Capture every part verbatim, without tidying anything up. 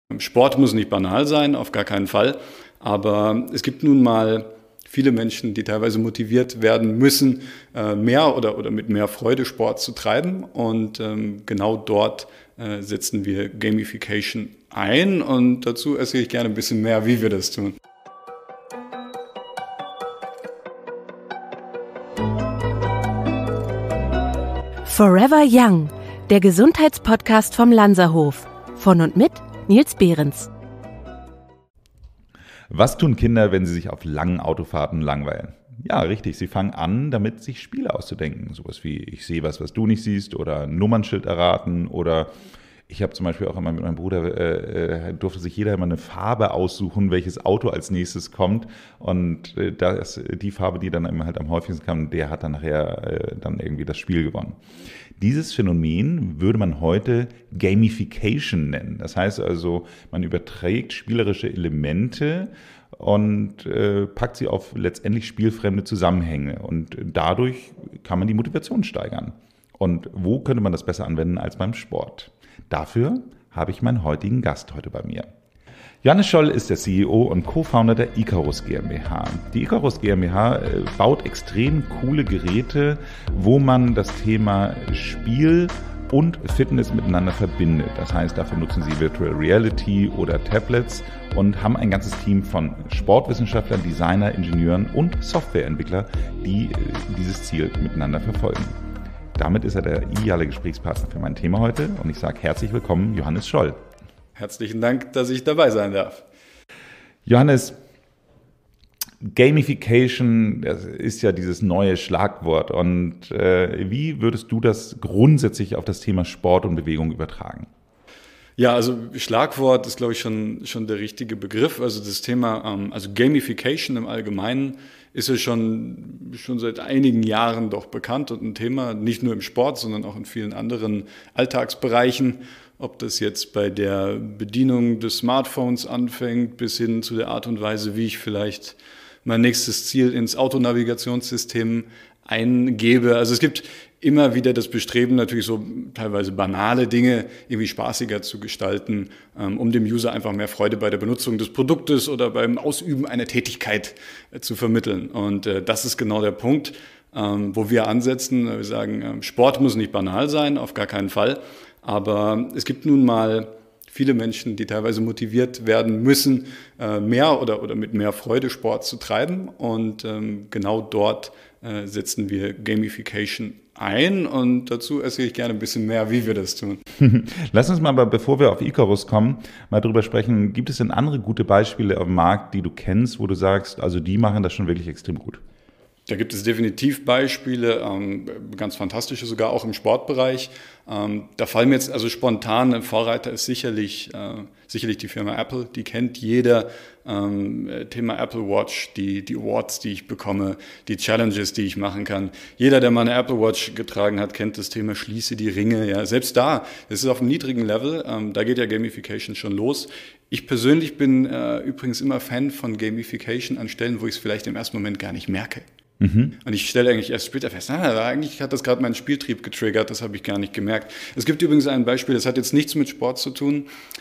Sport muss nicht banal sein, auf gar keinen Fall. Aber es gibt nun mal viele Menschen, die teilweise motiviert werden müssen, mehr oder, oder mit mehr Freude Sport zu treiben. Und ähm, genau dort äh, setzen wir Gamification ein. Und dazu erzähle ich gerne ein bisschen mehr, wie wir das tun. Forever Young, der Gesundheitspodcast vom Lanzerhof. Von und mit Nils Behrens. Was tun Kinder, wenn sie sich auf langen Autofahrten langweilen? Ja, richtig, sie fangen an, damit sich Spiele auszudenken. Sowas wie, ich sehe was, was du nicht siehst, oder ein Nummernschild erraten, oder ich habe zum Beispiel auch immer mit meinem Bruder, äh, durfte sich jeder immer eine Farbe aussuchen, welches Auto als nächstes kommt, und äh, das, die Farbe, die dann immer halt am häufigsten kam, der hat dann nachher äh, dann irgendwie das Spiel gewonnen. Dieses Phänomen würde man heute Gamification nennen. Das heißt also, man überträgt spielerische Elemente und äh, packt sie auf letztendlich spielfremde Zusammenhänge. Und dadurch kann man die Motivation steigern. Und wo könnte man das besser anwenden als beim Sport? Dafür habe ich meinen heutigen Gast heute bei mir. Johannes Scholl ist der C E O und Co-Founder der Icarus GmbH. Die Icarus GmbH baut extrem coole Geräte, wo man das Thema Spiel und Fitness miteinander verbindet. Das heißt, dafür nutzen sie Virtual Reality oder Tablets und haben ein ganzes Team von Sportwissenschaftlern, Designer, Ingenieuren und Softwareentwickler, die dieses Ziel miteinander verfolgen. Damit ist er der ideale Gesprächspartner für mein Thema heute und ich sage herzlich willkommen, Johannes Scholl. Herzlichen Dank, dass ich dabei sein darf. Johannes, Gamification, das ist ja dieses neue Schlagwort. Und äh, wie würdest du das grundsätzlich auf das Thema Sport und Bewegung übertragen? Ja, also Schlagwort ist, glaube ich, schon, schon der richtige Begriff. Also das Thema, ähm, also Gamification im Allgemeinen ist ja schon, schon seit einigen Jahren doch bekannt und ein Thema, nicht nur im Sport, sondern auch in vielen anderen Alltagsbereichen. Ob das jetzt bei der Bedienung des Smartphones anfängt, bis hin zu der Art und Weise, wie ich vielleicht mein nächstes Ziel ins Autonavigationssystem eingebe. Also es gibt immer wieder das Bestreben, natürlich so teilweise banale Dinge irgendwie spaßiger zu gestalten, um dem User einfach mehr Freude bei der Benutzung des Produktes oder beim Ausüben einer Tätigkeit zu vermitteln. Und das ist genau der Punkt, wo wir ansetzen. Wir sagen, Sport muss nicht banal sein, auf gar keinen Fall. Aber es gibt nun mal viele Menschen, die teilweise motiviert werden müssen, mehr oder, oder mit mehr Freude Sport zu treiben. Und ähm, genau dort äh, setzen wir Gamification ein. Und dazu erzähle ich gerne ein bisschen mehr, wie wir das tun. Lass uns mal, aber bevor wir auf Icarus kommen, mal drüber sprechen. Gibt es denn andere gute Beispiele auf dem Markt, die du kennst, wo du sagst, also die machen das schon wirklich extrem gut? Da gibt es definitiv Beispiele, ähm, ganz fantastische sogar auch im Sportbereich. Ähm, da fallen mir jetzt also spontan, ein Vorreiter ist sicherlich, äh, sicherlich die Firma Apple, die kennt jeder. Ähm, Thema Apple Watch, die, die Awards, die ich bekomme, die Challenges, die ich machen kann. Jeder, der mal eine Apple Watch getragen hat, kennt das Thema Schließe die Ringe. Ja, selbst da, das ist auf einem niedrigen Level, ähm, da geht ja Gamification schon los. Ich persönlich bin äh, übrigens immer Fan von Gamification an Stellen, wo ich es vielleicht im ersten Moment gar nicht merke. Mhm. Und ich stelle eigentlich erst später fest, ah, eigentlich hat das gerade meinen Spieltrieb getriggert, das habe ich gar nicht gemerkt. Es gibt übrigens ein Beispiel, das hat jetzt nichts mit Sport zu tun.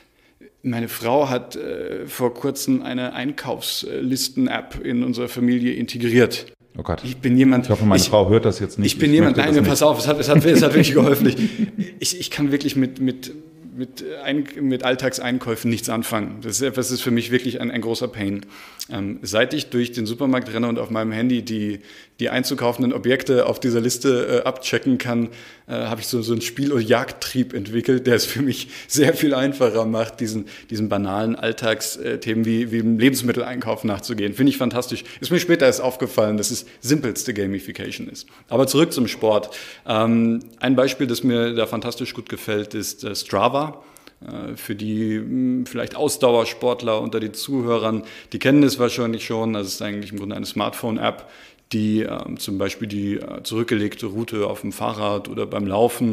Meine Frau hat äh, vor kurzem eine Einkaufslisten-App in unserer Familie integriert. Oh Gott. Ich bin jemand. Ich hoffe, meine ich, Frau hört das jetzt nicht. Ich bin ich jemand, nein, pass auf, es hat, es, hat, es hat wirklich geholfen. Ich, ich kann wirklich mit, mit, mit, ein, mit Alltagseinkäufen nichts anfangen. Das ist, das ist für mich wirklich ein, ein großer Pain. Ähm, seit ich durch den Supermarkt renne und auf meinem Handy die, die einzukaufenden Objekte auf dieser Liste äh, abchecken kann, äh, habe ich so, so einen Spiel- und Jagdtrieb entwickelt, der es für mich sehr viel einfacher macht, diesen, diesen banalen Alltagsthemen wie, wie im Lebensmitteleinkauf nachzugehen. Finde ich fantastisch. Ist mir später erst aufgefallen, dass es simpelste Gamification ist. Aber zurück zum Sport. Ähm, ein Beispiel, das mir da fantastisch gut gefällt, ist äh, Strava. Für die mh, vielleicht Ausdauersportler unter den Zuhörern, die kennen es wahrscheinlich schon. Das ist eigentlich im Grunde eine Smartphone-App, die ähm, zum Beispiel die äh, zurückgelegte Route auf dem Fahrrad oder beim Laufen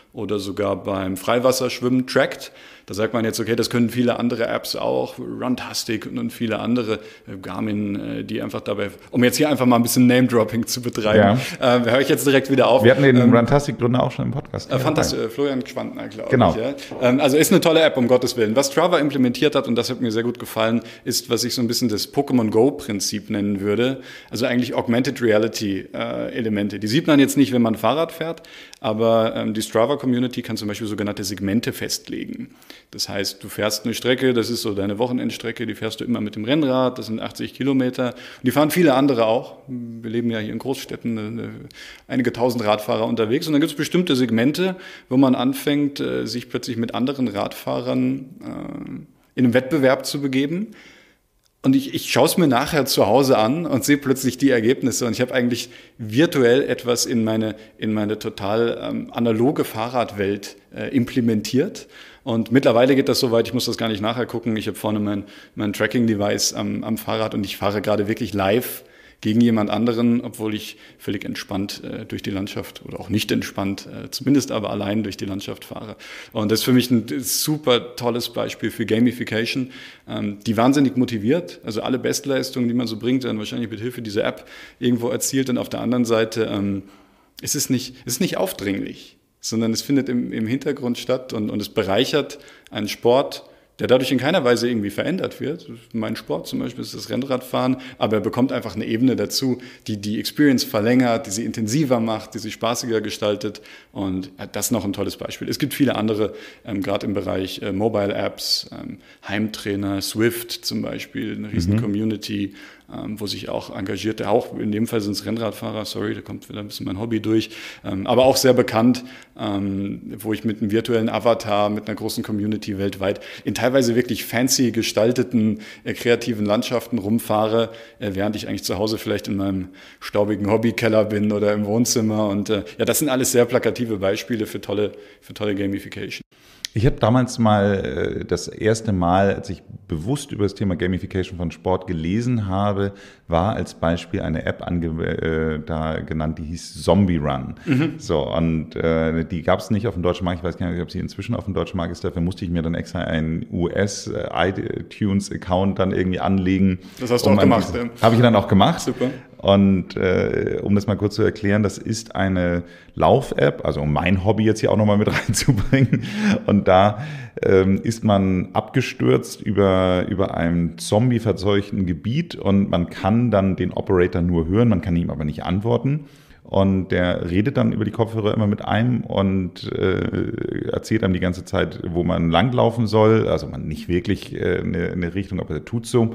oder sogar beim Freiwasserschwimmen Tracked. Da sagt man jetzt, okay, das können viele andere Apps auch, Runtastic und viele andere, Garmin, die einfach dabei, um jetzt hier einfach mal ein bisschen Name-Dropping zu betreiben, ja. äh, höre ich jetzt direkt wieder auf. Wir hatten den ähm, Runtastic-Gründer auch schon im Podcast. Äh, Fantastisch, äh, Florian Schwantner, glaube genau. ich. Ja. Ähm, also ist eine tolle App, um Gottes Willen. Was Strava implementiert hat, und das hat mir sehr gut gefallen, ist, was ich so ein bisschen das Pokémon Go-Prinzip nennen würde. Also eigentlich Augmented Reality-Elemente. Äh, die sieht man jetzt nicht, wenn man Fahrrad fährt, aber ähm, die Strava-Community kann zum Beispiel sogenannte Segmente festlegen. Das heißt, du fährst eine Strecke, das ist so deine Wochenendstrecke, die fährst du immer mit dem Rennrad, das sind achtzig Kilometer. Und die fahren viele andere auch. Wir leben ja hier in Großstädten, eine, einige tausend Radfahrer unterwegs. Und dann gibt es bestimmte Segmente, wo man anfängt, sich plötzlich mit anderen Radfahrern äh, in einen Wettbewerb zu begeben. Und ich, ich schaue es mir nachher zu Hause an und sehe plötzlich die Ergebnisse. Und ich habe eigentlich virtuell etwas in meine, in meine total ähm, analoge Fahrradwelt äh, implementiert. Und mittlerweile geht das so weit, ich muss das gar nicht nachher gucken. Ich habe vorne mein, mein Tracking-Device am, am Fahrrad und ich fahre gerade wirklich live gegen jemand anderen, obwohl ich völlig entspannt äh, durch die Landschaft oder auch nicht entspannt, äh, zumindest aber allein durch die Landschaft fahre. Und das ist für mich ein super tolles Beispiel für Gamification, ähm, die wahnsinnig motiviert. Also alle Bestleistungen, die man so bringt, werden wahrscheinlich mit Hilfe dieser App irgendwo erzielt. Und auf der anderen Seite ähm, ist es nicht, ist es nicht aufdringlich, sondern es findet im, im Hintergrund statt und, und es bereichert einen Sport, der dadurch in keiner Weise irgendwie verändert wird. Mein Sport zum Beispiel ist das Rennradfahren, aber er bekommt einfach eine Ebene dazu, die die Experience verlängert, die sie intensiver macht, die sie spaßiger gestaltet und das ist noch ein tolles Beispiel. Es gibt viele andere, ähm, gerade im Bereich äh, Mobile Apps, ähm, Heimtrainer, Swift zum Beispiel, eine riesen mhm. Community, ähm, wo sich auch engagierte, auch in dem Fall sind es Rennradfahrer, sorry, da kommt wieder ein bisschen mein Hobby durch, ähm, aber auch sehr bekannt, ähm, wo ich mit einem virtuellen Avatar, mit einer großen Community weltweit in teilweise wirklich fancy gestalteten, äh, kreativen Landschaften rumfahre, äh, während ich eigentlich zu Hause vielleicht in meinem staubigen Hobbykeller bin oder im Wohnzimmer und äh, ja, das sind alles sehr plakative Beispiele für tolle, für tolle Gamification. Ich habe damals mal äh, das erste Mal, als ich bewusst über das Thema Gamification von Sport gelesen habe, war als Beispiel eine App ange äh, da genannt, die hieß Zombie Run. Mhm. So, und äh, die gab es nicht auf dem deutschen Markt. Ich weiß gar nicht, ob sie inzwischen auf dem deutschen Markt ist. Dafür musste ich mir dann extra einen U S-iTunes-Account dann irgendwie anlegen. Das hast du um auch gemacht. Ja. Habe ich dann auch gemacht. Super. Und äh, um das mal kurz zu erklären, das ist eine Lauf-App, also um mein Hobby jetzt hier auch nochmal mit reinzubringen. Und da ähm, ist man abgestürzt über, über einem zombie-verzeuchten Gebiet und man kann dann den Operator nur hören, man kann ihm aber nicht antworten. Und der redet dann über die Kopfhörer immer mit einem und äh, erzählt einem die ganze Zeit, wo man langlaufen soll. Also man nicht wirklich äh, eine, eine Richtung, aber er tut so.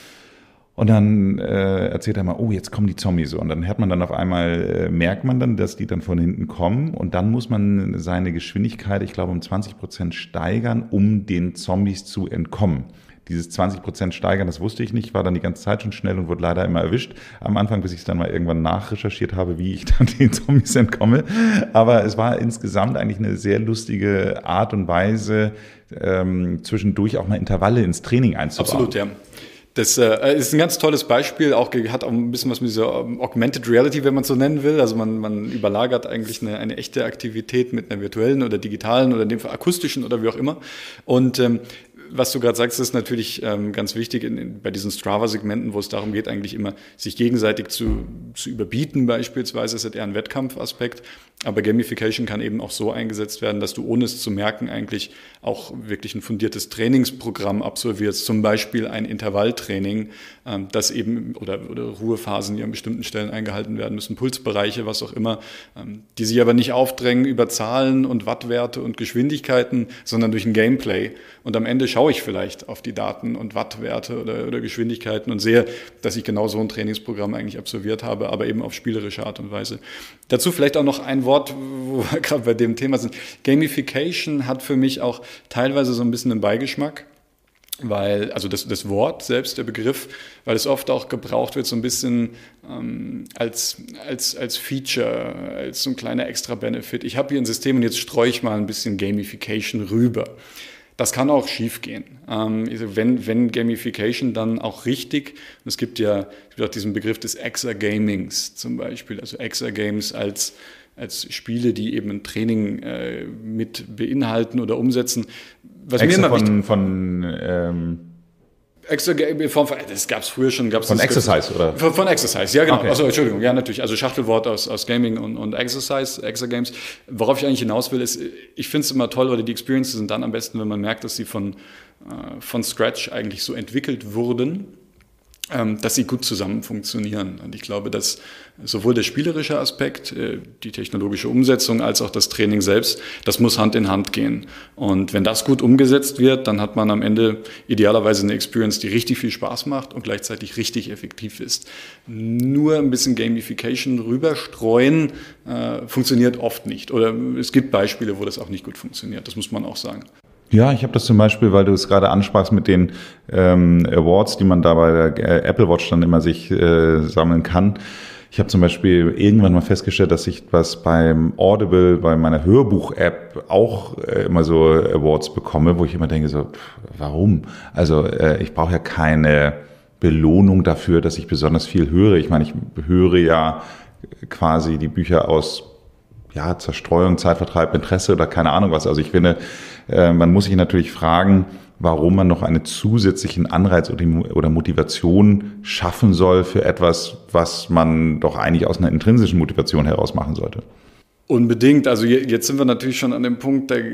Und dann äh, erzählt er mal, oh, jetzt kommen die Zombies. Und dann hört man dann auf einmal, äh, merkt man dann, dass die dann von hinten kommen. Und dann muss man seine Geschwindigkeit, ich glaube, um zwanzig Prozent steigern, um den Zombies zu entkommen. Dieses zwanzig Prozent steigern, das wusste ich nicht, war dann die ganze Zeit schon schnell und wurde leider immer erwischt. Am Anfang, bis ich es dann mal irgendwann nachrecherchiert habe, wie ich dann den Zombies entkomme. Aber es war insgesamt eigentlich eine sehr lustige Art und Weise, ähm, zwischendurch auch mal Intervalle ins Training einzubauen. Absolut, ja. Das äh, ist ein ganz tolles Beispiel, auch hat auch ein bisschen was mit dieser Augmented Reality, wenn man es so nennen will. Also man, man überlagert eigentlich eine, eine echte Aktivität mit einer virtuellen oder digitalen oder in dem Fall akustischen oder wie auch immer. Und ähm, was du gerade sagst, ist natürlich ähm, ganz wichtig in, in, bei diesen Strava-Segmenten, wo es darum geht, eigentlich immer sich gegenseitig zu, zu überbieten beispielsweise. Das ist eher ein Wettkampfaspekt. Aber Gamification kann eben auch so eingesetzt werden, dass du ohne es zu merken eigentlich auch wirklich ein fundiertes Trainingsprogramm absolvierst. Zum Beispiel ein Intervalltraining, ähm, das eben oder, oder Ruhephasen, die an bestimmten Stellen eingehalten werden müssen, Pulsbereiche, was auch immer, ähm, die sich aber nicht aufdrängen über Zahlen und Wattwerte und Geschwindigkeiten, sondern durch ein Gameplay. Und am Ende schaue ich vielleicht auf die Daten und Wattwerte oder, oder Geschwindigkeiten und sehe, dass ich genau so ein Trainingsprogramm eigentlich absolviert habe, aber eben auf spielerische Art und Weise. Dazu vielleicht auch noch ein Wort, wo wir gerade bei dem Thema sind. Gamification hat für mich auch teilweise so ein bisschen einen Beigeschmack, weil, also das, das Wort selbst, der Begriff, weil es oft auch gebraucht wird so ein bisschen ähm, als, als, als Feature, als so ein kleiner Extra-Benefit. Ich habe hier ein System und jetzt streue ich mal ein bisschen Gamification rüber. Das kann auch schief gehen. Ähm, wenn, wenn Gamification dann auch richtig, und es gibt ja es gibt auch diesen Begriff des Exergamings zum Beispiel, also Exergames als als Spiele, die eben ein Training äh, mit beinhalten oder umsetzen. Was Extra mir immer von, wichtig, von ähm Extra in Form von, das gab es früher schon. Gab's von das, Exercise, oder? Von, von Exercise, ja genau. Okay. Also Entschuldigung, ja natürlich. Also Schachtelwort aus, aus Gaming und, und Exercise, Exergames. Worauf ich eigentlich hinaus will, ist, ich finde es immer toll, oder die Experiences sind dann am besten, wenn man merkt, dass sie von, äh, von Scratch eigentlich so entwickelt wurden, ähm, dass sie gut zusammen funktionieren. Und ich glaube, dass sowohl der spielerische Aspekt, äh, die technologische Umsetzung, als auch das Training selbst, das muss Hand in Hand gehen. Und wenn das gut umgesetzt wird, dann hat man am Ende idealerweise eine Experience, die richtig viel Spaß macht und gleichzeitig richtig effektiv ist. Nur ein bisschen Gamification rüberstreuen äh, funktioniert oft nicht. Oder es gibt Beispiele, wo das auch nicht gut funktioniert. Das muss man auch sagen. Ja, ich habe das zum Beispiel, weil du es gerade ansprachst mit den ähm, Awards, die man da bei der äh, Apple Watch dann immer sich äh, sammeln kann. Ich habe zum Beispiel irgendwann mal festgestellt, dass ich was beim Audible, bei meiner Hörbuch-App auch äh, immer so Awards bekomme, wo ich immer denke so, pff, warum? Also äh, ich brauche ja keine Belohnung dafür, dass ich besonders viel höre. Ich meine, ich höre ja quasi die Bücher aus ja, Zerstreuung, Zeitvertreib, Interesse oder keine Ahnung was. Also ich finde, äh, man muss sich natürlich fragen, warum man noch einen zusätzlichen Anreiz oder Motivation schaffen soll für etwas, was man doch eigentlich aus einer intrinsischen Motivation heraus machen sollte. Unbedingt. Also jetzt sind wir natürlich schon an dem Punkt, der,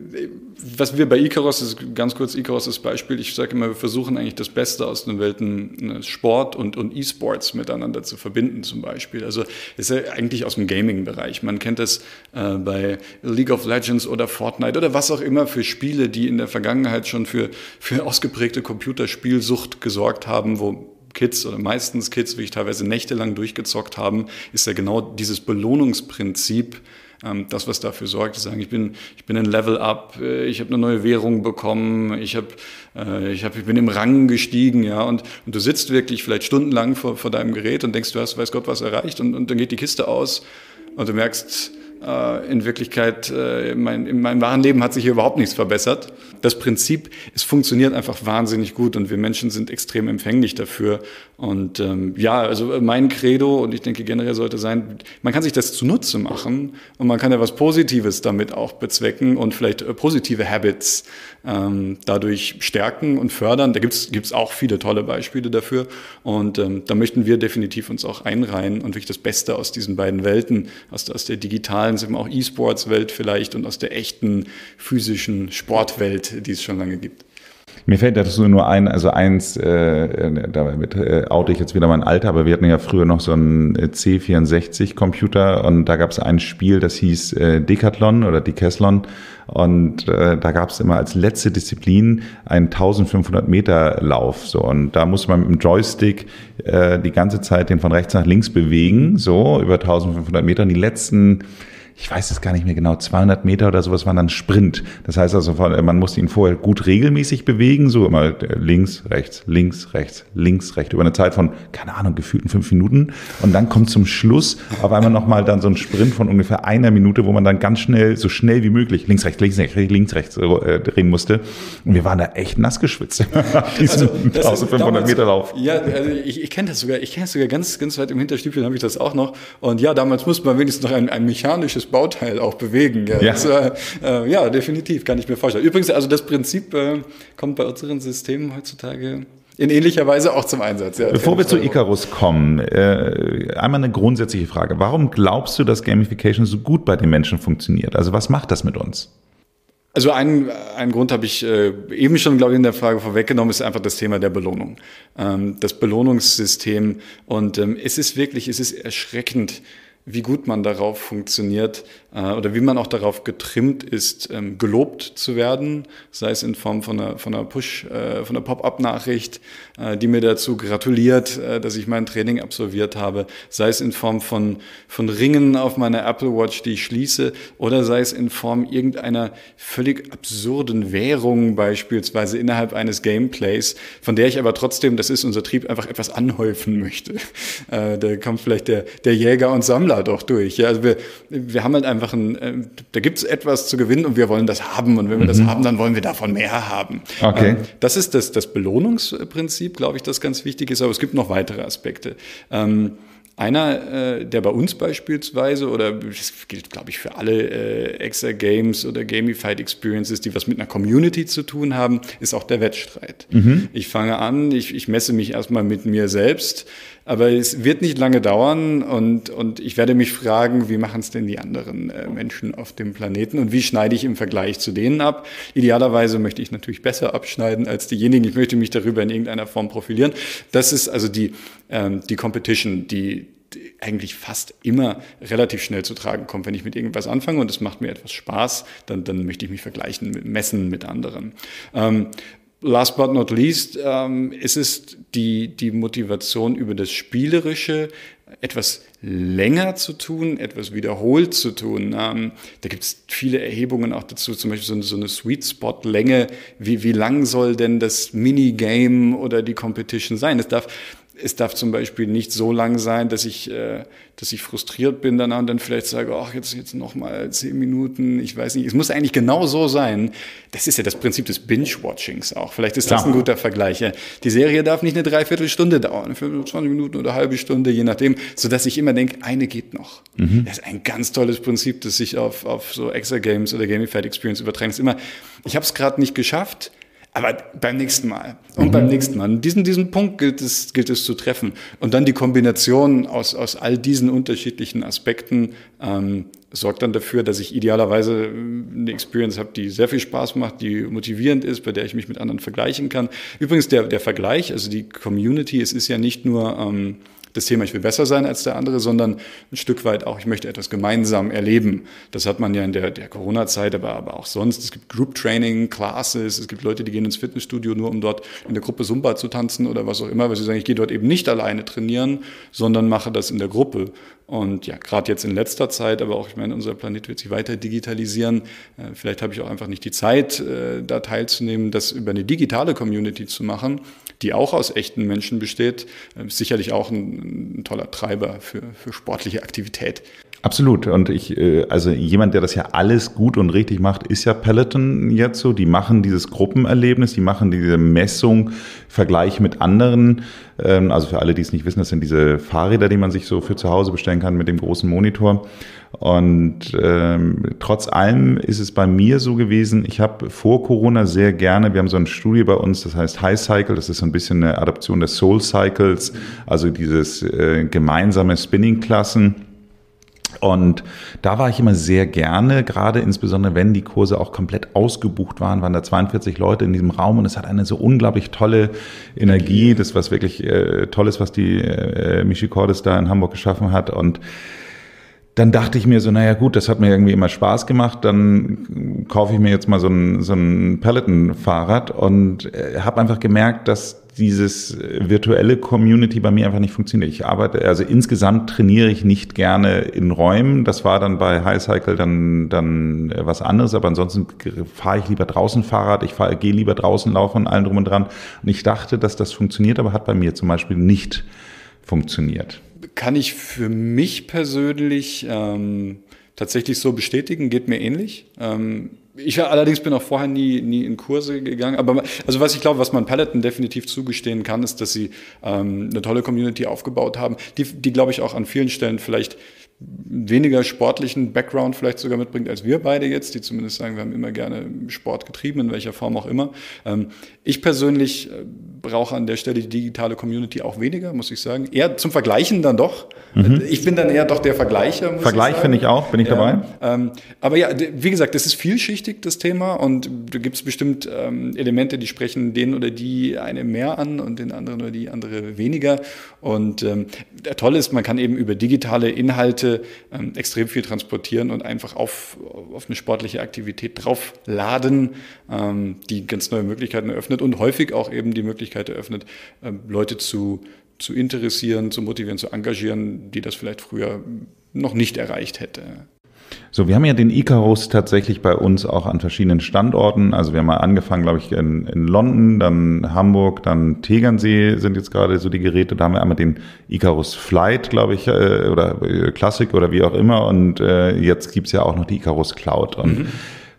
was wir bei Icarus, das ist ganz kurz Icarus das Beispiel, ich sage immer, wir versuchen eigentlich das Beste aus den Welten Sport und, und E-Sports miteinander zu verbinden zum Beispiel. Also ist ja eigentlich aus dem Gaming-Bereich. Man kennt das äh, bei League of Legends oder Fortnite oder was auch immer für Spiele, die in der Vergangenheit schon für, für ausgeprägte Computerspielsucht gesorgt haben, wo Kids oder meistens Kids, wie ich teilweise nächtelang durchgezockt haben, ist ja genau dieses Belohnungsprinzip, ähm, das, was dafür sorgt, zu sagen, ich bin, ich bin ein Level up, äh, ich habe eine neue Währung bekommen, ich, hab, äh, ich, hab, ich bin im Rang gestiegen, ja, und, und du sitzt wirklich vielleicht stundenlang vor, vor deinem Gerät und denkst, du hast, weiß Gott, was erreicht, und, und dann geht die Kiste aus und du merkst, in Wirklichkeit, in meinem, in meinem wahren Leben hat sich hier überhaupt nichts verbessert. Das Prinzip, es funktioniert einfach wahnsinnig gut und wir Menschen sind extrem empfänglich dafür. Und ähm, ja, also mein Credo, und ich denke generell sollte sein, man kann sich das zunutze machen und man kann ja was Positives damit auch bezwecken und vielleicht äh, positive Habits ähm, dadurch stärken und fördern. Da gibt's gibt's auch viele tolle Beispiele dafür und ähm, da möchten wir definitiv uns auch einreihen und wirklich das Beste aus diesen beiden Welten, aus, aus der digitalen, eben auch E-Sports-Welt vielleicht und aus der echten physischen Sportwelt, die es schon lange gibt. Mir fällt dazu nur ein, also eins, äh, damit äh, oute ich jetzt wieder mein Alter, aber wir hatten ja früher noch so einen C vierundsechzig Computer und da gab es ein Spiel, das hieß äh, Decathlon oder Decathlon und äh, da gab es immer als letzte Disziplin einen eintausendfünfhundert Meter Lauf, so, und da musste man mit dem Joystick äh, die ganze Zeit den von rechts nach links bewegen, so über eintausendfünfhundert Meter, und die letzten, ich weiß es gar nicht mehr genau, zweihundert Meter oder sowas waren dann Sprint. Das heißt also, man musste ihn vorher gut regelmäßig bewegen, so immer links, rechts, links, rechts, links, rechts, über eine Zeit von, keine Ahnung, gefühlten fünf Minuten. Und dann kommt zum Schluss auf einmal nochmal dann so ein Sprint von ungefähr einer Minute, wo man dann ganz schnell, so schnell wie möglich, links, rechts, links, rechts, links, rechts äh, drehen musste. Und wir waren da echt nass geschwitzt. Also, eintausendfünfhundert Meter Lauf. Ja, also ich, ich kenne das sogar, ich kenne das sogar ganz, ganz weit im Hinterstübchen habe ich das auch noch. Und ja, damals musste man wenigstens noch ein, ein mechanisches Bauteil auch bewegen. Ja, ja. Das, äh, ja, definitiv, kann ich mir vorstellen. Übrigens, also das Prinzip äh, kommt bei unseren Systemen heutzutage in ähnlicher Weise auch zum Einsatz. Ja, Bevor wir zu Icarus kommen, äh, einmal eine grundsätzliche Frage. Warum glaubst du, dass Gamification so gut bei den Menschen funktioniert? Also was macht das mit uns? Also einen, einen Grund habe ich äh, eben schon, glaube ich, in der Frage vorweggenommen, ist einfach das Thema der Belohnung. Ähm, das Belohnungssystem. Und ähm, es ist wirklich, es ist erschreckend, wie gut man darauf funktioniert äh, oder wie man auch darauf getrimmt ist, ähm, gelobt zu werden, sei es in Form von einer, von einer Push, äh, von einer Pop-up-Nachricht, äh, die mir dazu gratuliert, äh, dass ich mein Training absolviert habe, sei es in Form von, von Ringen auf meiner Apple Watch, die ich schließe, oder sei es in Form irgendeiner völlig absurden Währung, beispielsweise innerhalb eines Gameplays, von der ich aber trotzdem, das ist unser Trieb, einfach etwas anhäufen möchte. Äh, da kommt vielleicht der, der Jäger und Sammler doch durch. Ja, also wir, wir haben halt einfach ein, äh, da gibt es etwas zu gewinnen und wir wollen das haben. Und wenn wir mhm. das haben, dann wollen wir davon mehr haben. Okay. Ähm, das ist das, das Belohnungsprinzip, glaube ich, das ganz wichtig ist. Aber es gibt noch weitere Aspekte. Ähm, einer, äh, der bei uns beispielsweise, oder das gilt, glaube ich, für alle äh, Exa-Games oder Gamified Experiences, die was mit einer Community zu tun haben, ist auch der Wettstreit. Mhm. Ich fange an, ich, ich messe mich erstmal mit mir selbst, aber es wird nicht lange dauern und, und ich werde mich fragen, wie machen es denn die anderen äh, Menschen auf dem Planeten und wie schneide ich im Vergleich zu denen ab? Idealerweise möchte ich natürlich besser abschneiden als diejenigen. Ich möchte mich darüber in irgendeiner Form profilieren. Das ist also die, ähm, die Competition, die, die eigentlich fast immer relativ schnell zu tragen kommt, wenn ich mit irgendwas anfange und es macht mir etwas Spaß, dann, dann möchte ich mich vergleichen, mit, messen mit anderen. Ähm, Last but not least, ähm, ist es die, die Motivation über das Spielerische, etwas länger zu tun, etwas wiederholt zu tun. Ähm, da gibt es viele Erhebungen auch dazu, zum Beispiel so eine, so eine Sweet Spot Länge. Wie, wie lang soll denn das Minigame oder die Competition sein? Es darf Es darf zum Beispiel nicht so lang sein, dass ich, äh, dass ich frustriert bin danach und dann vielleicht sage, ach, jetzt, jetzt noch mal zehn Minuten, ich weiß nicht. Es muss eigentlich genau so sein. Das ist ja das Prinzip des Binge-Watchings auch. Vielleicht ist Klar. das ein guter Vergleich. Ja. Die Serie darf nicht eine Dreiviertelstunde dauern, fünfundzwanzig Minuten oder eine halbe Stunde, je nachdem, sodass ich immer denke, eine geht noch. Mhm. Das ist ein ganz tolles Prinzip, das sich auf, auf so Exa-Games oder Gamified Experience übertragen. Das ist immer, ich habe es gerade nicht geschafft, aber beim nächsten Mal und mhm. beim nächsten Mal. Diesen, diesen Punkt gilt es, gilt es zu treffen. Und dann die Kombination aus, aus all diesen unterschiedlichen Aspekten ähm, sorgt dann dafür, dass ich idealerweise eine Experience habe, die sehr viel Spaß macht, die motivierend ist, bei der ich mich mit anderen vergleichen kann. Übrigens der, der Vergleich, also die Community, es ist ja nicht nur ähm, das Thema, ich will besser sein als der andere, sondern ein Stück weit auch, ich möchte etwas gemeinsam erleben. Das hat man ja in der, der Corona-Zeit, aber, aber auch sonst. Es gibt Group-Training, Classes, es gibt Leute, die gehen ins Fitnessstudio nur, um dort in der Gruppe Zumba zu tanzen oder was auch immer, weil sie sagen, ich gehe dort eben nicht alleine trainieren, sondern mache das in der Gruppe. Und ja, gerade jetzt in letzter Zeit, aber auch, ich meine, unser Planet wird sich weiter digitalisieren. Vielleicht habe ich auch einfach nicht die Zeit, da teilzunehmen, das über eine digitale Community zu machen, die auch aus echten Menschen besteht, ist sicherlich auch ein, ein toller Treiber für, für sportliche Aktivität. Absolut. Und ich, also jemand, der das ja alles gut und richtig macht, ist ja Peloton jetzt so. Die machen dieses Gruppenerlebnis, die machen diese Messung, Vergleich mit anderen. Also für alle, die es nicht wissen, das sind diese Fahrräder, die man sich so für zu Hause bestellen kann mit dem großen Monitor. Und ähm, trotz allem ist es bei mir so gewesen, ich habe vor Corona sehr gerne, wir haben so ein Studio bei uns, das heißt High Cycle, das ist so ein bisschen eine Adaption des Soul Cycles, also dieses äh, gemeinsame Spinning-Klassen. Und da war ich immer sehr gerne, gerade insbesondere wenn die Kurse auch komplett ausgebucht waren, waren da zweiundvierzig Leute in diesem Raum und es hat eine so unglaublich tolle Energie, das was wirklich äh, toll ist, was die äh, Michi Cordes da in Hamburg geschaffen hat. Und dann dachte ich mir so, naja gut, das hat mir irgendwie immer Spaß gemacht, dann kaufe ich mir jetzt mal so ein, so ein Peloton-Fahrrad und äh, habe einfach gemerkt, dass dieses virtuelle Community bei mir einfach nicht funktioniert. Ich arbeite, also insgesamt trainiere ich nicht gerne in Räumen. Das war dann bei High Cycle dann, dann was anderes, aber ansonsten fahre ich lieber draußen Fahrrad, ich fahre, gehe lieber draußen laufen und allem drum und dran. Und ich dachte, dass das funktioniert, aber hat bei mir zum Beispiel nicht funktioniert. Kann ich für mich persönlich ähm, tatsächlich so bestätigen, geht mir ähnlich. Ähm, ich allerdings bin auch vorher nie, nie in Kurse gegangen. Aber also was ich glaube, was man Peloton definitiv zugestehen kann, ist, dass sie ähm, eine tolle Community aufgebaut haben, die, die glaube ich auch an vielen Stellen vielleicht weniger sportlichen Background vielleicht sogar mitbringt als wir beide jetzt, die zumindest sagen, wir haben immer gerne Sport getrieben, in welcher Form auch immer. Ähm, ich persönlich brauche an der Stelle die digitale Community auch weniger, muss ich sagen. Eher zum Vergleichen dann doch. Mhm. Ich bin dann eher doch der Vergleicher, muss Vergleich finde ich auch, bin ich ja, dabei. Ähm, aber ja, wie gesagt, das ist vielschichtig, das Thema, und da gibt es bestimmt ähm, Elemente, die sprechen den oder die eine mehr an und den anderen oder die andere weniger. Und ähm, der Tolle ist, man kann eben über digitale Inhalte ähm, extrem viel transportieren und einfach auf, auf eine sportliche Aktivität draufladen, ähm, die ganz neue Möglichkeiten eröffnet und häufig auch eben die Möglichkeit eröffnet, ähm, Leute zu, zu interessieren, zu motivieren, zu engagieren, die das vielleicht früher noch nicht erreicht hätte. So, wir haben ja den Icarus tatsächlich bei uns auch an verschiedenen Standorten. Also wir haben mal angefangen, glaube ich, in, in London, dann Hamburg, dann Tegernsee sind jetzt gerade so die Geräte. Da haben wir einmal den Icarus Flight, glaube ich, äh, oder Classic oder wie auch immer. Und äh, jetzt gibt's ja auch noch die Icarus Cloud. Und mhm.